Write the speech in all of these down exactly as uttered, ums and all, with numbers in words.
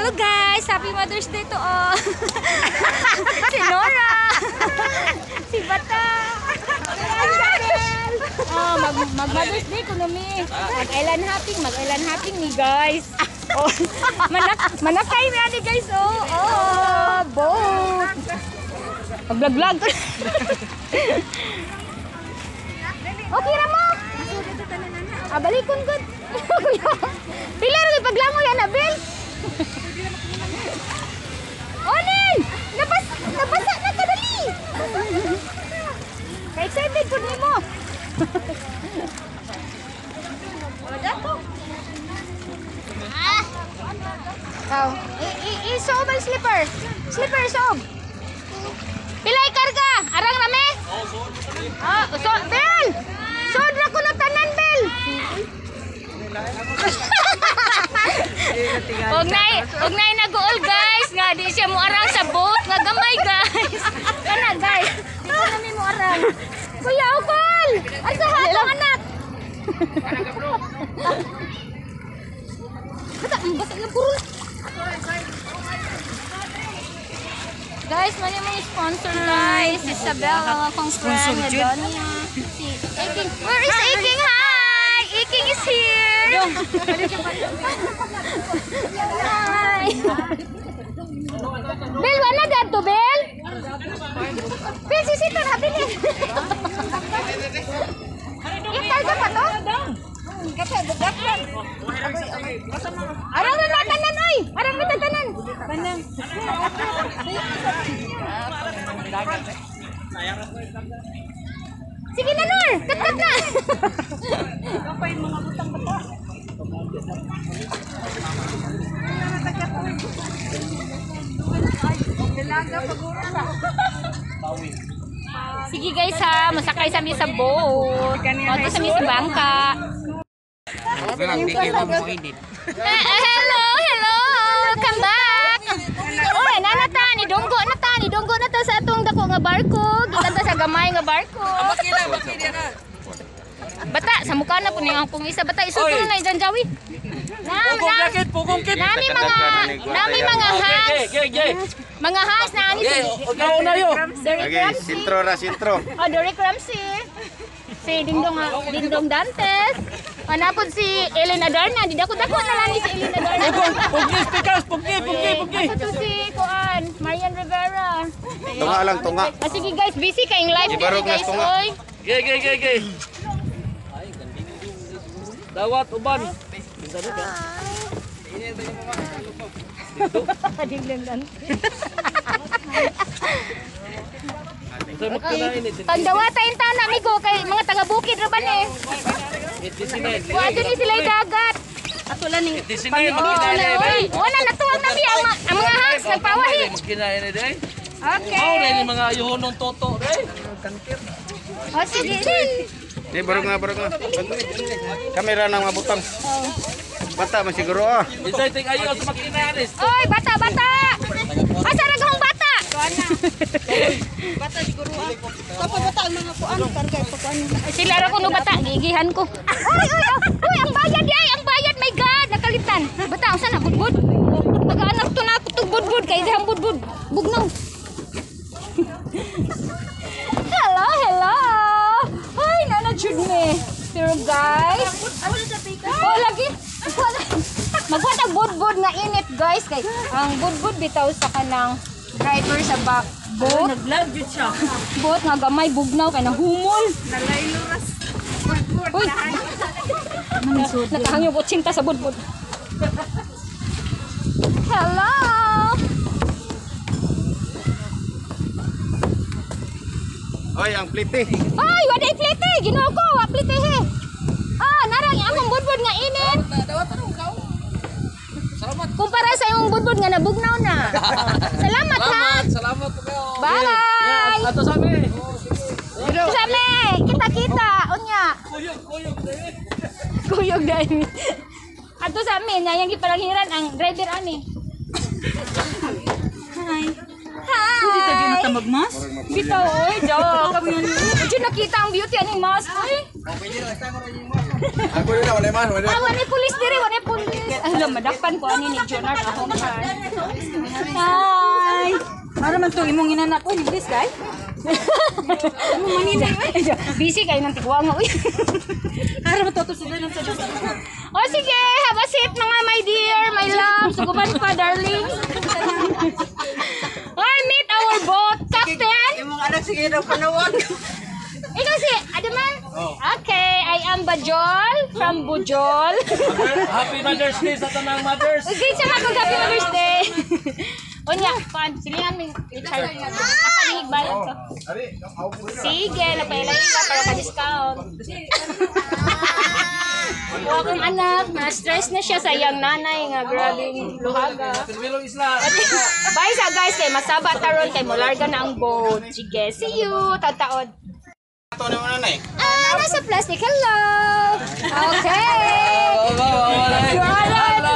Hello guys! Happy Mother's Day to all! Si Nora! Si Bata! Oh, mag, mag Mother's Day ko nami. Mag-island hopping, mag-island hopping ni guys. Oh, manak manakay na ni guys. Oh, oh, boat. Mag-vlog-vlog. Okay ra mo. Ah, balikon gud. Pila ra paglangoy ana, Bel. Onin! Nabas nabasa na kadali. Kay excited pud nimo. Wala to. Ah. Oh, i-sob ang slipper. Slipper sob. Pilay karga, arang rame? Oh, so. Ah, so Bel. Sod ra ko na tanan, Bel. Og nay, og nay naguol guys, nga di siya mo arang sa boat, nga gamay guys. Kana guys, di ko na mi mo arang. Kuya Ukol, asa ha tong anak? Basta basta na puro. Guys, mali mo yung sponsor guys. Isabel, akong friend, Hedonia. Si Iking. Where is Iking? Hi! Iking is here! Hi! Bel, wala dyan to, Bel? Bel, sisito na, Bel. Ikarga pa to? Arang na natanan, oy! Arang na natanan! Kanang. Sige na, Nur! Kat-kat na! Kapain mga butang bata. Sige guys ha, masakay sa mi sa boat. Mato sa mi sa bangka. Hello, hello! Come back! Uy, nanata, ni Donggo na ta, ni Donggo na ta sa atong dako nga barko. Kita ta sa gamay nga barko. Bata, sa mukha na po niya ang isa. Bata, isutong na dyan, Jawi. Pugong jacket, pugong kit. Nami mga, nami mga has. Mga has na ani si. Ikaw na yo. Okay, sintro ra, sintro. Oh, Derek Ramsey. Si Dingdong, Dingdong Dantes. Anapod si Elena Darna. Di dako-dako na lang ni si Elena Darna. Pugong, puggi, speakers, puggi, puggi, puggi. Ito si Kuan, Marian Rivera. Tunga lang, tunga. Ah, sige guys, busy kayong live Ibarog dito guys. na tunga. Oy. Gay, gay, gay, gay. Dawat uban. Dingdong Dantes. Pagdawa tayong taon amigo kay mga taga-bukid ra ban eh. Wa ni sila dagat. Atulan ning panginoon. Wala natuwag na biya ang, ang mga has nagpawahi. Kinain na day. Okay. Mao na ni mga yuhonong toto day. Oh sige din. Di, barog nga, barog nga. Kamera ng mga butang. Bata, man siguro ah. Isay ting ayo sa makinaris. Oy, bata, bata. Asa ra gahong bata? Bata siguro ah. Kapag bata ang mga kuan, karga ito kuan. Sila ra kuno bata, gigihan ko. Oy, oy, oy, ang bayad ay, ang bayad, my God, nakalitan. Bata, usa na budbud. Pag-anak to na ako tug budbud kay dihang budbud. Bugnaw. Hello, hello. Ay, nanajud me. Pero guys, oh lagi. Magwatag budbud nga init guys kay ang budbud bitaw sa kanang driver sa back boat. Nag-vlog jud siya. Boat nga gamay bugnaw kay nahumol. Nalayluras. Budbud. Uy. Nakahangyo ko cinta sa budbud. Hello. Oy, ang plite. Ay, waday plite. Ginoo ko, wa plite he. Ah, narang akong budbud nga init. Dawat ano ikaw? Salamat. Kumpara sa imong budbud nga nabugnaw na. Salamat ha. Salamat po kayo. Bye. Ato sa amin. Sami, kita-kita. Unya. Kuyog, kuyog day. Kuyog dahil. Ato sa amin, nga yung gipalangiran ang driver ani. Hi. Hi. Hi! Magmas? Bitaw, oy, joke. Diyan nakita ang beauty ani mas, oy. Ako din na, wala man, wala. Ah, wala pulis diri, wala pulis. Alam, madapan ko ani ni Jonard ako man. Hi! Para man to imong inanak ko ni Bliss kay. Ano manina, busy kayo ng tigwa nga, uy. Para man to to sila nang sa O sige, have a seat mga my dear, my love. Suguban pa, darling. Hi, meet our boat captain. Imong anak sige daw panawag. Ikaw si Adaman? Okay, I am Bajol from Bujol. Happy Mother's Day sa tanang mothers. Okay, siya nga kung Happy Mother's Day. Unya, kuan, silingan mo yung Richard. Napaningig bayad ko. Sige, napaila-ila para ka-discount. Huwag akong anak, na-stress na siya sa iyang nanay nga grabing luhaga. Pilbilong isla. Bye sa guys, kay masaba taron kay molarga na ang boat. Sige, see you, tataod. Ito na muna na eh. Ah, nasa plastic. Hello! Okay! Hello. Hello.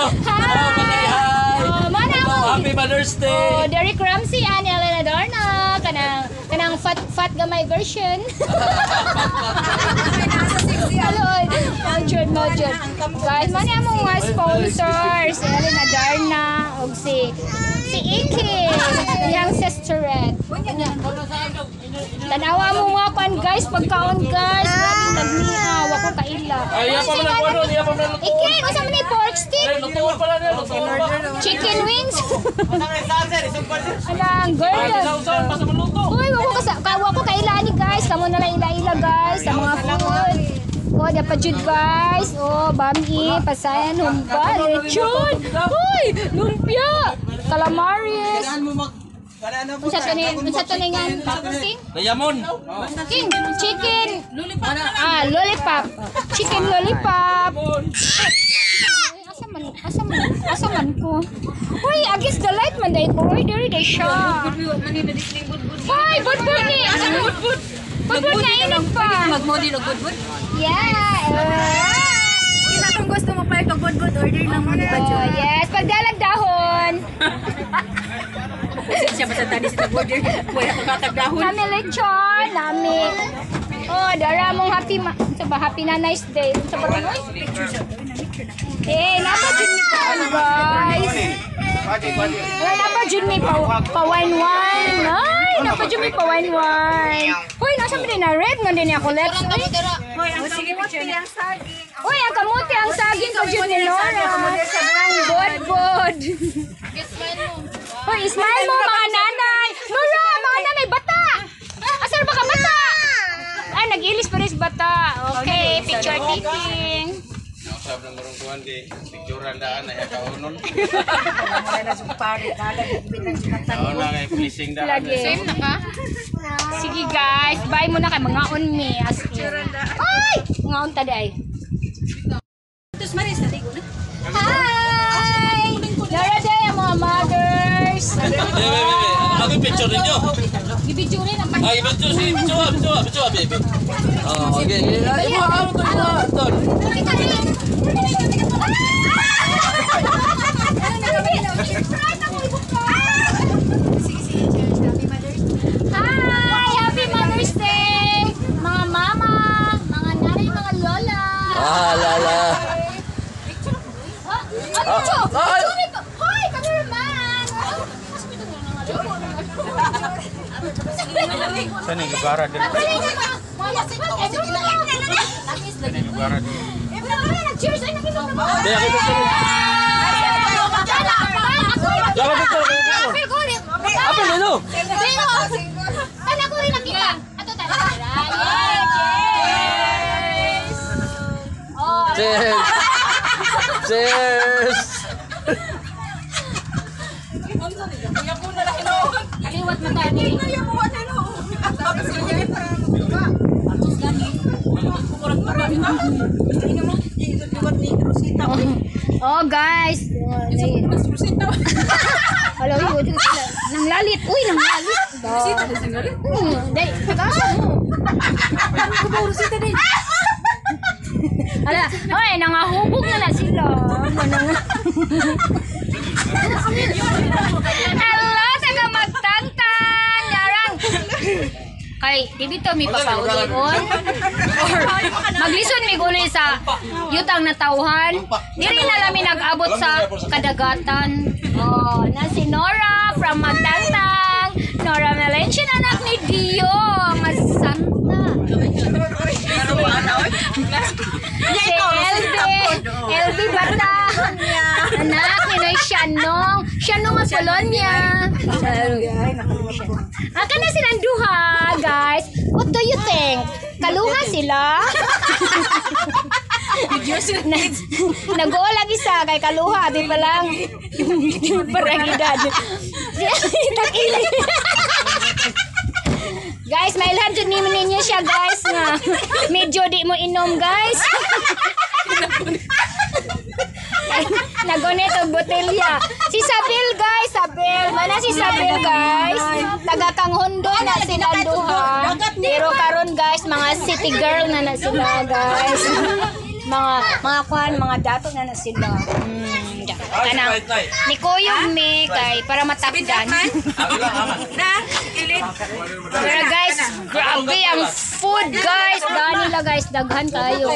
Hi! Oh, mana mo? Happy Mother's Day. Oh, Derek Ramsey and Elena Dorna. Kanang, kanang fat, fat gamay version. Hello! Majud, majud. Guys, mana mo mga sponsors? Si Elena Dorna o si si Iki, yung sisterette. Tanawa mo mga pan guys, pagkaon guys. Grabing nagniha, wako kaila. Ay, iya pa man ang ano, iya pa man ang Iki, masa man ni pork stick? Ay, lutuan pala niya, lutuan pa. Chicken wings. Anang girl. Ay, sausawan pa sa maluto. Uy, wako ka sa wako kaila ni guys. Kamo na lang ila-ila guys sa mga food. Oh, dapat jud guys. Oh, bami, pasayan, humba, lechon. Uy, lumpia. Calamaris. Unsa to ni, unsa to ni nga king? Dayamon. King, chicken. Ah, lollipop. Chicken lollipop. Ay, asa man, asa man, asa man ko. Uy, against the light man day ko. Uy, diri day siya. Uy, budbud ni. Asa man budbud? Budbud na inog pa. Magmodi og budbud. Yeah. Kina kung gusto mo pa ito budbud order lang mo ni Oh, Badyo. yes, pagdalag dahon. Siya pa sa tani sa order. Wala ko katag dahon. Nami lechon, nami. Oh, dara mong happy ma sa ba happy na nice day. Sa ba oy? Eh, napa jud mi pa guys. Pati, pati. Wala napa jud mi pa pa wine wine. Ay, napa jud mi pa wine wine. Hoy, nasa man din na red man din ako lips. Uy. Hoy, ang sige picture ang saging. Uy, ang kamuti ang saging ko jud ni Nora. Ang bod-bod. Hoy, smile mo mga nanay. Nora, mga nanay bata. Asar ba ka bata? Ah, nag-ilis pa rin si bata. Okay, picture taking. Nausap ng marungkuhan di. Picturean daan na yung kaunon. Wala na sa pare kala bilang sinatang. Oo na kay pleasing daan. Lagi. Same na ka? Sige guys, bye muna kay mga on me. As in. Ay! Mga on tadi ay. Tus maris na ligo na. Hi! Lara day ang mga mothers. Bebe, bebe. Ako yung picture ninyo. Ibidjurin ang pag- Ay, picture si picture, picture, picture, bebe. Oh, okay. Ay, mo ako to, to. Hi! Happy Mother's Day! Mga mama, mga nanay, mga lola. Ah, lala. Ah, ano ito? Ay! Sorry ko. Hi, cameraman! Saan yung lugara din? Saan yung lugara din? Cheers! Ay, nakinom na mo! Hindi, ako picture. Dapat picture, picture. Apil ko rin! Apil, ano? Pero, ano ko rin nakita? Ato tayo. Cheers! Oh, Cheers. Cheers. aliwat mo tayo. Oh guys, hello, yun nang lalit. Uy, nang lalit. Hmm, dai, pagkasa mo. Ala, oy, nangahubog na na sila. Hello, taga Magtangtang. kay di dito mi papaulion or maglison mi guli sa yutang na tawhan. Diri na lami nag-abot sa kadagatan. Oh, na si Nora from Magtangtang. Nora Valencia, anak ni Dio, mas santa. Si Elby, Elby Bata. Anak ni Noy Shanong. Shanong ang Polonia. Aka na silang duha, guys. What do you think? Kaluha sila? Nag-o lagi sa kay kaluha. Di pa lang. Parang edad. Takili. Guys, mailhan dyan nimo ninyo siya, guys. Nga. Medyo di mo inom, guys. Nagonet og botelya. Si Sabel, guys, Sabel. Mana si Sabel, guys? Taga Kanghondo na sila duha. Pero karon, guys, mga city girl na na sila, guys. Mga mga kwan, mga dato na na sila. Hmm. Kanang ni Koyog me kay para matapdan. Pero guys, grabe ang food, guys. Dani la, guys, daghan kayo.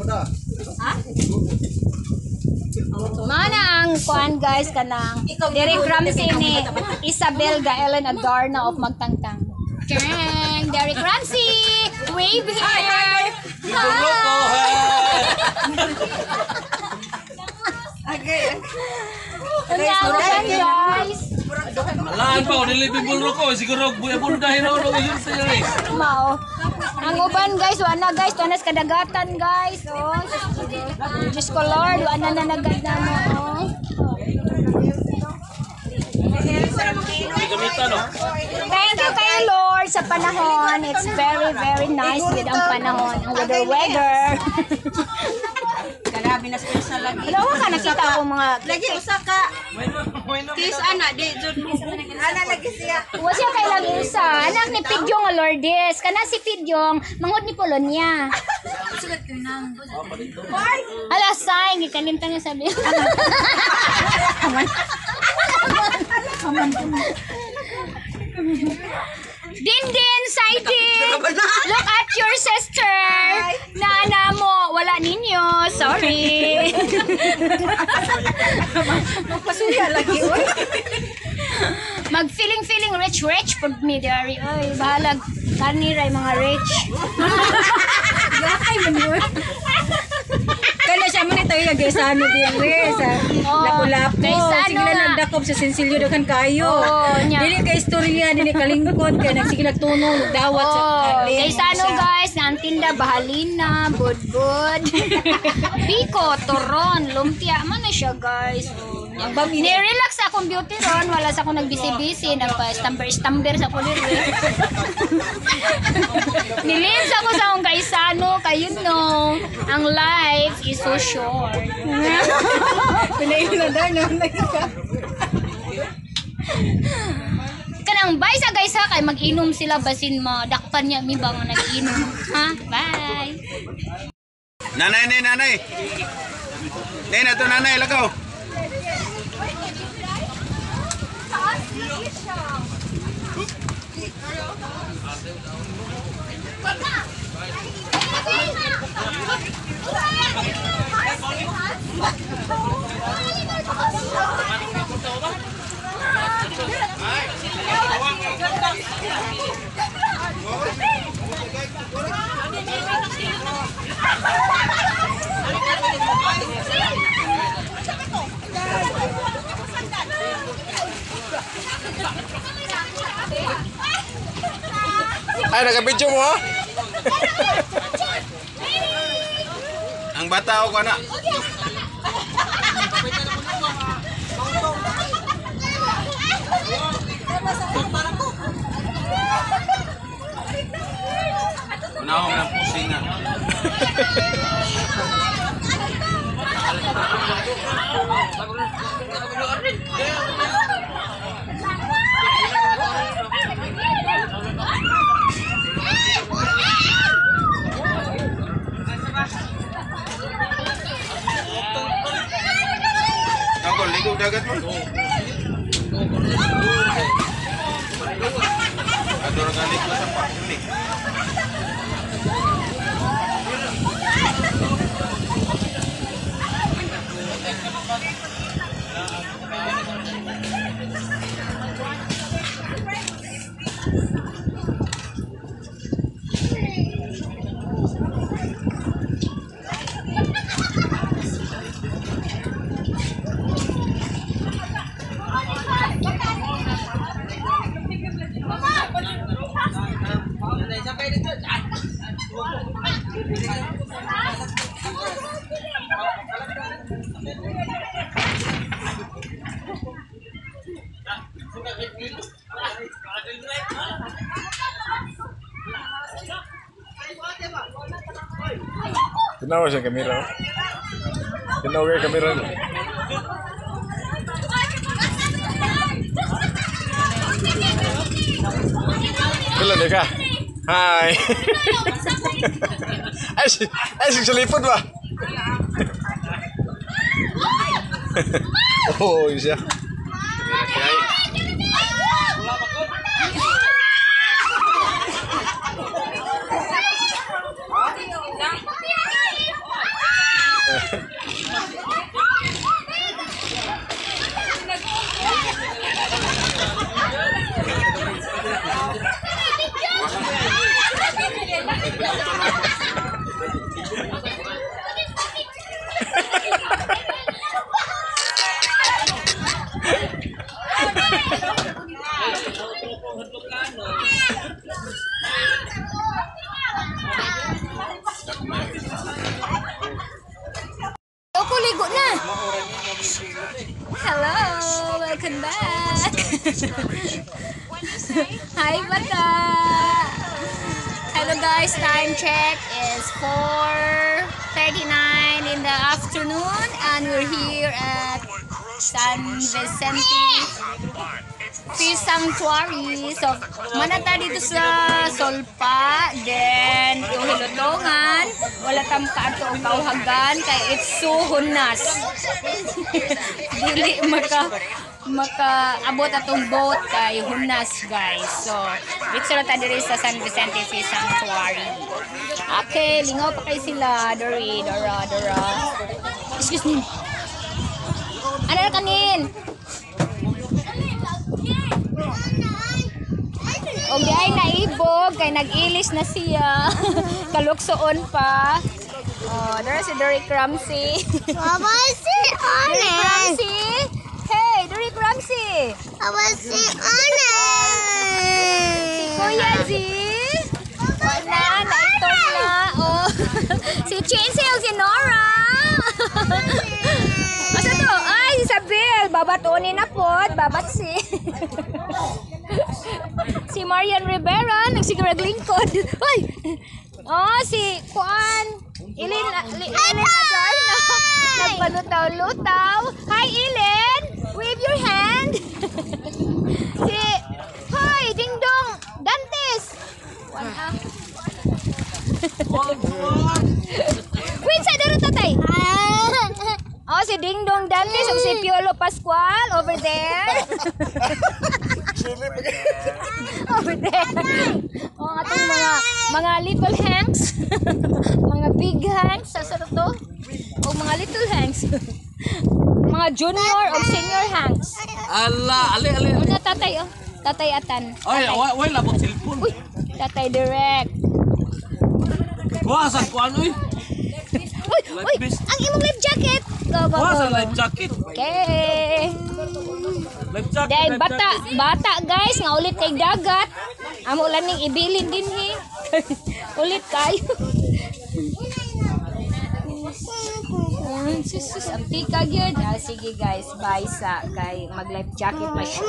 Mana ang kuan, guys, kanang Derek Ramsey ni Isabel Gaelen Adarna of Magtangtang. Kang Derek Ramsey, wave here. Okay. Unya uban, guys. Alaan pa, nilibing bulro ko. Siguro, buya-bulo dahil ako nung yun sa yun. Mao. Ang uban, guys, wana, guys, tuanas kadagatan, guys. Oh. Diyos ko, Lord, wana na naganda mo. Oh. Thank you kayo, Lord, sa panahon. It's very, very nice with ang panahon. Ang weather, weather. Grabe na special lagi. Ano ka nakita ko mga... Lagi usa ka. Tis ana di jud mo. Ana lagi siya. Wa siya kay lang isa. Anak ni Pidyong nga Lourdes. Kana si Pidyong, mangod ni Polonia. Sulat ko nang. Ala, say, gikalimtan nga sabi. Din din, Saidi. Look at your sister. Nana mo, wala ninyo. Sorry. Magpasuya lagi oy. Mag feeling feeling rich rich pag mi dari. Oy, bahalag kaniray mga rich. Gatay man yun. Kaya siya mo nito yung gaysano dire sa lapu-lapu. Gaysano Sige lang nga. nagdakop sa Sensilyo daghan kayo. Oo, nya. Dili ka istorya, dili kalingkod kaya nagsige nagtuno, nagdawat sa Oh, kalin. kaysa ano, guys, nga ang tinda bahalina, budbud. Biko, turon, lumpia, man na siya, guys. Ang bami Ni-relax akong beauty ron, wala sa akong nagbisi-bisi, nagpa-stamber-stamber sa kuliri. Nilims ako sa akong kaisano, kayo no, ang life is so short. pinailadar na ka. Kanang bye sa guys ha, kay mag-inom sila basin madakpan niya mi ba nga nag-inom. Ha? Bye! Nanay, nanay, nanay. Nay na to, nanay, lagaw. Ay, naka-video mo ha? Ang bata ako na. Unahong ng pusingan. Ako, ligo dagat mo. Dorong kali ko sa pagkili. Tinawa siya kamera. Tinawa kayo kamera. Kailan dia ka? Hai. Ay, ay, sa lipod ba? Oh, siya. Ako ligo na. Hello, welcome back. Hi, bata. Hello guys, time check is four thirty-nine in the afternoon and we're here at San Vicente Fish Sanctuary. So, manata dito sa Solpa, then yung Hilutongan, wala tam kaato ang kauhagan kay it's so hunas. Dili maka maka abot atong boat kay hunas guys. So, dito sila ta diri sa San Vicente Fish Sanctuary. Okay, lingaw pa kay sila, Dori, Dora, Dora. Excuse me. Ano na kanin? O di ay naibog kay nag-ilis na siya. Kaluksoon pa. Oh, there si Derek Ramsey. Mama, si Derek honest. Ramsey. Hey, Derek Ramsey. Mama, si honest. Si Kuya Z. Wala, naitong na. Oh. Si Chinsel, si Nora. Masa to? Ay, si Isabel. Babatonin na po. Babat si. Si Marian Rivera, nagsigurag lingkod. Ay! Oh, si Juan. Ilin, Ilin Adarna. Nagpanutaw-lutaw. Hi, Ilin! Wave your hand. Si, hi, Ding Dong Dantes. Wala. Wait, sa daro tatay. Oh, si Ding Dong Dantes o si Piolo Pascual over there. Over there. Oh, atong mga mga little hanks. Mga big hanks sa sarap to. O mga little hanks. Mga junior o senior hanks. Ala, ali, ali. Ano tatay oh? Tatay Atan. Ay, Tatay. wa- wala labot cellphone. Uy, tatay direct. Buwasan ko ano eh. Uy, Life uy, vest. ang imong life jacket. Go, go, go. Buwasan life jacket. Okay. Life jacket, Dahil life bata, jacket. bata guys, nga ulit kay dagat. Amo lang ning ibilin din hi. Ulit kayo. Mm, sus, sus, antika gyud. Ah, sige guys, bye sa kay mag life jacket pa siya.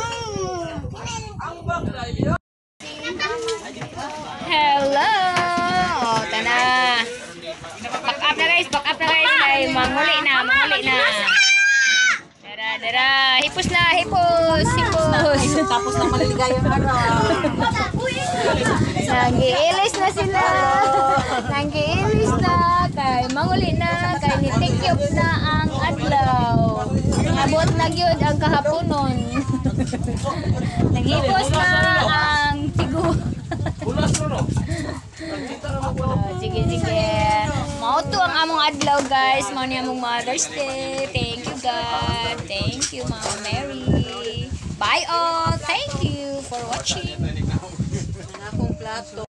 Hello. Oh, tana. Back up na guys, back up na guys. Kay manguli na, manguli na. Dara, dara. Hipos na, hipos, hipos. Tapos na maliligayang araw. Nag-iilis na sila. Nag-iilis na. Kay manguli na. Kay nitikyop na ang adlaw. Abot na gyud ang kahaponon. Naghipos na ang Tigo. Bulas mo, no? Oh, sige, sige. Mao to ang among adlaw, guys. Mao ni among Mother's Day. Thank you, God. Thank you, Mama Mary. Bye all. Thank you for watching.